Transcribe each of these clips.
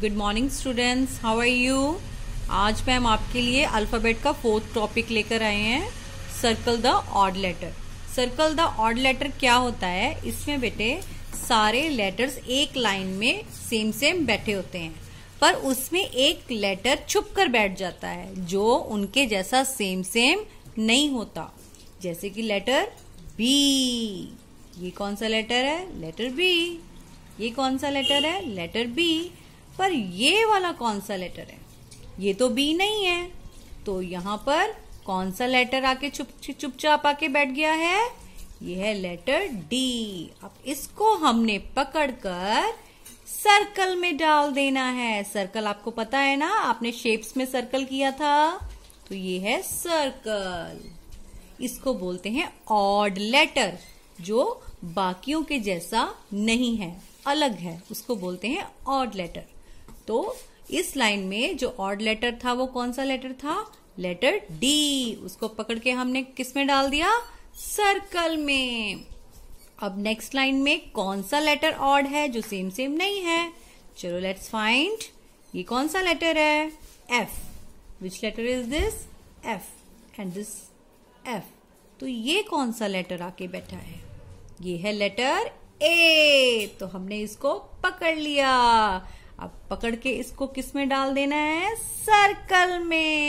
Good morning students, how are you. आज ma'am आपके लिए अल्फाबेट का 4th टॉपिक लेकर आए हैं, circle the odd letter. Circle the odd letter क्या होता है? इसमें बेटे सारे लेटर्स एक लाइन में सेम सेम बैठे होते हैं, पर उसमें एक लेटर छुप कर बैठ जाता है जो उनके जैसा सेम सेम नहीं होता। जैसे कि लेटर बी, ये कौन सा लेटर है? Letter B. ये कौन सा लेटर है? Letter B. पर ये वाला कौन सा लेटर है? ये तो बी नहीं है, तो यहाँ पर कौन सा लेटर आके चुपचाप आके बैठ गया है? ये है लेटर डी। अब इसको हमने पकड़कर सर्कल में डाल देना है। सर्कल आपको पता है ना, आपने शेप्स में सर्कल किया था, तो ये है सर्कल। इसको बोलते हैं ऑड लेटर, जो बाकियों के जैसा नहीं है, अलग है, उसको बोलते हैं ऑड लेटर। तो इस लाइन में जो ऑड लेटर था वो कौन सा लेटर था? Letter D. उसको पकड़ के हमने किस में डाल दिया? सर्कल में। अब नेक्स्ट लाइन में कौन सा लेटर ऑड है जो सेम सेम नहीं है? चलो लेट्स फाइंड। ये कौन सा लेटर है? F. Which letter is this? F. And this F. तो ये कौन सा लेटर आके बैठा है? ये है लेटर ए। तो हमने इसको पकड़ लिया। अब पकड़ के इसको किस में डाल देना है? सर्कल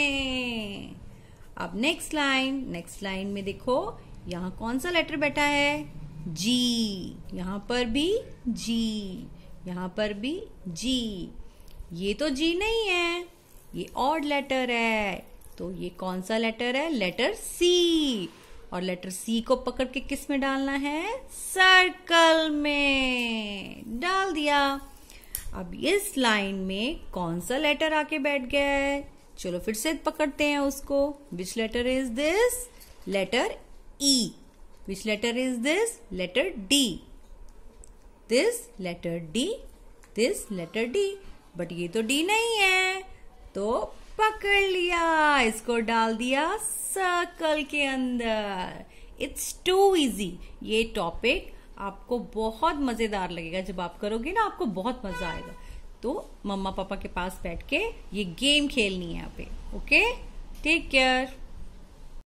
में। अब नेक्स्ट लाइन में देखो, यहाँ कौन सा लेटर बैठा है? जी। यहाँ पर भी जी, यहाँ पर भी जी। ये तो जी नहीं है, ये ऑड लेटर है, तो ये कौन सा लेटर है? Letter C. और लेटर सी को पकड़ के किस में डालना है? सर्कल में। डाल दिया। अब इस लाइन में कौन सा लेटर आके बैठ गया है? चलो फिर से पकड़ते हैं उसको। Which letter is this? Letter E. Which letter is this? Letter D. This letter D, this letter D. But ये तो डी नहीं है, तो पकड़ लिया, इसको डाल दिया सर्कल के अंदर। It's too easy. ये टॉपिक आपको बहुत मजेदार लगेगा, जब आप करोगे ना आपको बहुत मजा आएगा। तो मम्मा पापा के पास बैठ के ये गेम खेलनी है यहाँ पे। Okay, take care.